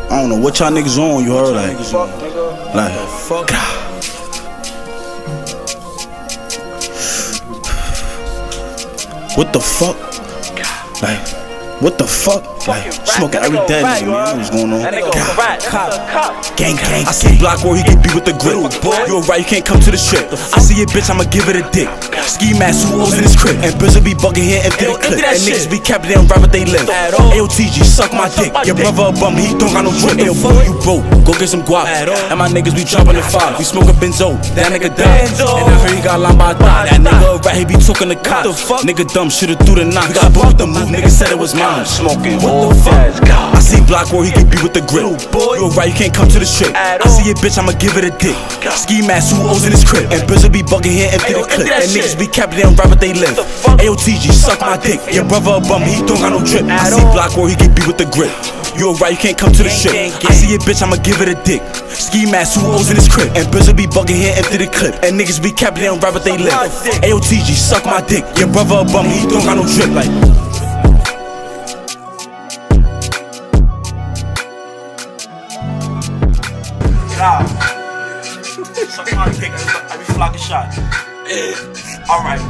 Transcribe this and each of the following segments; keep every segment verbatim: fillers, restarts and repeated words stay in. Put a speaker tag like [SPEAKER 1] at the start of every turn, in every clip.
[SPEAKER 1] I don't know what y'all niggas on, you heard? Like, like, fuck. What the fuck? Like, what the fuck? Like, smoking every day, nigga, man. What's going on? God. Gang, gang. I see block where he can be with the grip. You alright, you can't come to the strip. I see a bitch, I'ma give it a dick. Ski mask, who owes in his crib. And Bizzle be bugging here, empty the clip. And niggas be capping, they don't rap what they live. A O T G, suck my dick. Your brother a bum, he don't got no drip. Ayo, boy, you broke, go get some guap. And my niggas be dropping the five. We smoking benzo, that nigga died. And I heard he got line by a thigh. That nigga a rat, he be talking the cops. Nigga dumb, should've threw the knock. Got booked the move, nigga said it was mine. Smoking, what the fuck? I see block where he can be with the grip. You alright, you can't come to the strip. I see a bitch, I'ma give it a dick. Ski mask, who owes in his crib. And Bizzle be bugging here, empty the clip. And niggas be capping, they don't rap what they live. A O T G, suck my dick. Your brother a bum, he don't got no drip. I see block where he can be with the grip. You alright, you can't come to the strip. I see a bitch, I'ma give it a dick. Ski mask, who owes in his crib. And Bizzle be bugging here, empty the clip. And niggas be capping, they don't rap what they live. A O T G, suck my dick. Your brother a bum, he don't got no drip. Like, God. Suck my dick, I be flocking shot. Alright.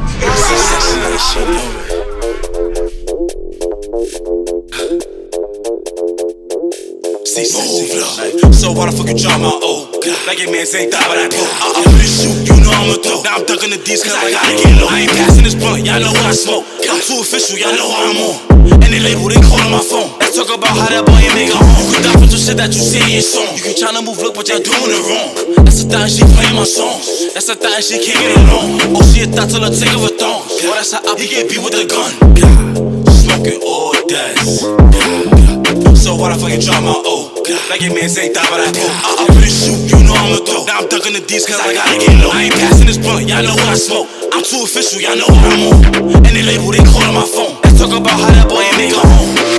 [SPEAKER 1] So why the fuck you drop my O? Like your man ain't die, but I go. I'm gonna shoot, you know I'm a throw. Now I'm ducking the D's cause I gotta get low. I ain't passing this blunt, y'all know what I smoke. I'm too official, y'all know how I'm on. And they label, they callin' my phone. Let's talk about how that boy ain't make a home. You can die for some shit that you say in your song. You can tryna move, look, but y'all doing it wrong. That's the thought she playing my songs. That's the thought she can't get along. Oh, she a thought till I take of a thong. Well, that's how I be get beat with a gun. Smoking all deaths. So why the fuck you drop my O? Like your man ain't die, but I go. I'm pretty shoot, you know I'm a throw. Now I'm ducking the D's cause I gotta get low. I ain't passing this blunt, y'all know what I smoke. I'm too official, y'all know what I'm on. And they label, they callin' my phone. Let's talk about how that boy ain't make a home.